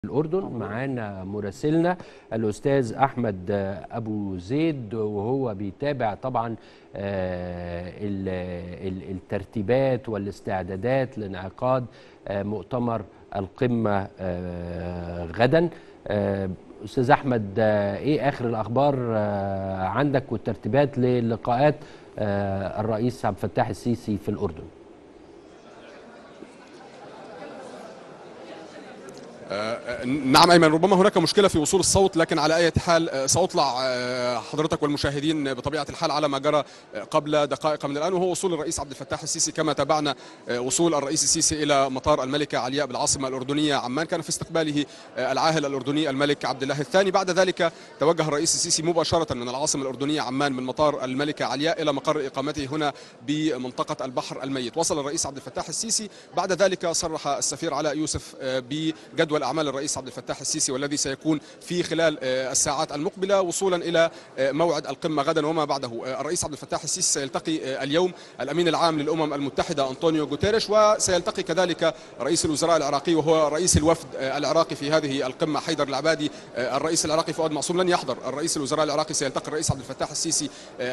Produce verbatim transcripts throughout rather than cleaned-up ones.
الأردن. معانا مراسلنا الأستاذ أحمد أبو زيد، وهو بيتابع طبعا الترتيبات والاستعدادات لانعقاد مؤتمر القمة غدا. أستاذ أحمد، إيه آخر الأخبار عندك والترتيبات للقاءات الرئيس عبد الفتاح السيسي في الأردن؟ نعم أيمن، ربما هناك مشكلة في وصول الصوت، لكن على أي حال سأطلع حضرتك والمشاهدين بطبيعة الحال على ما جرى قبل دقائق من الآن، وهو وصول الرئيس عبد الفتاح السيسي. كما تابعنا وصول الرئيس السيسي إلى مطار الملكة علياء بالعاصمة الأردنية عمان، كان في استقباله العاهل الأردني الملك عبد الله الثاني. بعد ذلك توجه الرئيس السيسي مباشرة من العاصمة الأردنية عمان من مطار الملكة علياء إلى مقر إقامته هنا بمنطقة البحر الميت. وصل الرئيس عبد الفتاح السيسي، بعد ذلك صرح السفير علاء يوسف بجدول أعمال الرئيس عبد الفتاح السيسي والذي سيكون في خلال الساعات المقبلة وصولا إلى موعد القمة غدا وما بعده. الرئيس عبد الفتاح السيسي سيلتقي اليوم الأمين العام للأمم المتحدة أنطونيو غوتيريش، وسيلتقي كذلك رئيس الوزراء العراقي وهو رئيس الوفد العراقي في هذه القمة حيدر العبادي. الرئيس العراقي فؤاد معصوم لن يحضر. الرئيس الوزراء العراقي سيلتقي الرئيس عبد الفتاح السيسي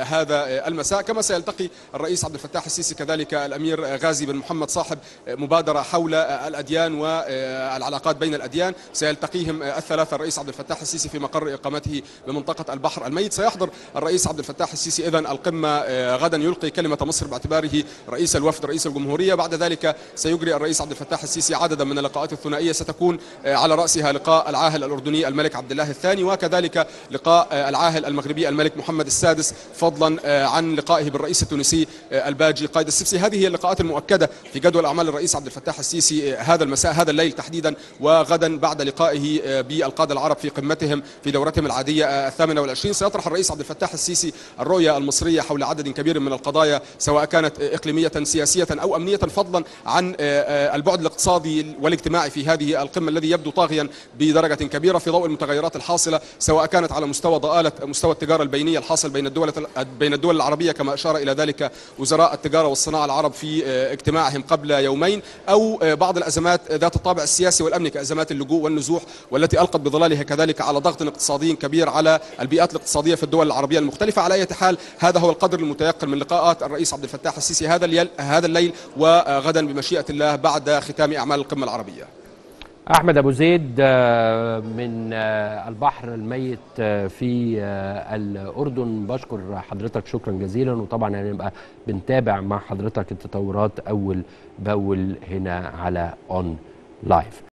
هذا المساء، كما سيلتقي الرئيس عبد الفتاح السيسي كذلك الأمير غازي بن محمد صاحب مبادرة حول الأديان والعلاقات بين الأديان. سيلتقيهم الثلاثة الرئيس عبد الفتاح السيسي في مقر إقامته بمنطقة البحر الميت. سيحضر الرئيس عبد الفتاح السيسي إذن القمة غدا، يلقي كلمة مصر باعتباره رئيس الوفد رئيس الجمهورية. بعد ذلك سيجري الرئيس عبد الفتاح السيسي عددا من اللقاءات الثنائية، ستكون على رأسها لقاء العاهل الأردني الملك عبد الله الثاني، وكذلك لقاء العاهل المغربي الملك محمد السادس، فضلا عن لقائه بالرئيس التونسي الباجي قايد السبسي. هذه هي اللقاءات المؤكدة في جدول أعمال الرئيس عبد الفتاح السيسي هذا المساء، هذا الليل تحديدا، وغدا بعد لقائه بالقادة العرب في قمتهم في دورتهم العادية الثامنة والعشرين. سيطرح الرئيس عبد الفتاح السيسي الرؤية المصرية حول عدد كبير من القضايا، سواء كانت إقليمية سياسية أو أمنية، فضلا عن البعد الاقتصادي والاجتماعي في هذه القمة الذي يبدو طاغيا بدرجة كبيرة في ضوء المتغيرات الحاصلة، سواء كانت على مستوى ضآلة مستوى التجارة البينية الحاصل بين الدول بين الدول العربية، كما أشار إلى ذلك وزراء التجارة والصناعة العرب في اجتماعهم قبل يومين، أو بعض الأزمات ذات الطابع السياسي والأمني كأزمات اللجوء والنزوح، والتي ألقت بظلالها كذلك على ضغط اقتصادي كبير على البيئات الاقتصادية في الدول العربية المختلفة. على أي حال هذا هو القدر المتيقن من لقاءات الرئيس عبد الفتاح السيسي هذا الليل هذا الليل وغدا بمشيئة الله بعد ختام أعمال القمة العربية. أحمد أبو زيد من البحر الميت في الأردن، بشكر حضرتك شكرا جزيلا، وطبعا هنبقى بنتابع مع حضرتك التطورات أول بأول هنا على أون لايف.